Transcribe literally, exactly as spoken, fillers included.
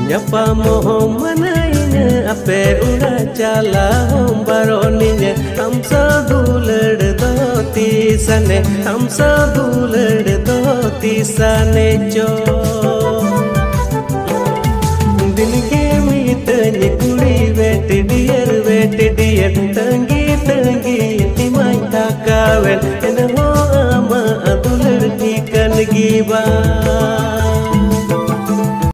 Nyapa mohon manainya ape ura cala hom baroninya हम सब लड़ दोती सने हम सब लड़ दोती सने जो दिन के मीतनी कुड़ी वेट डियर वेट डियर तंगी तंगी तिमाई ताकावेल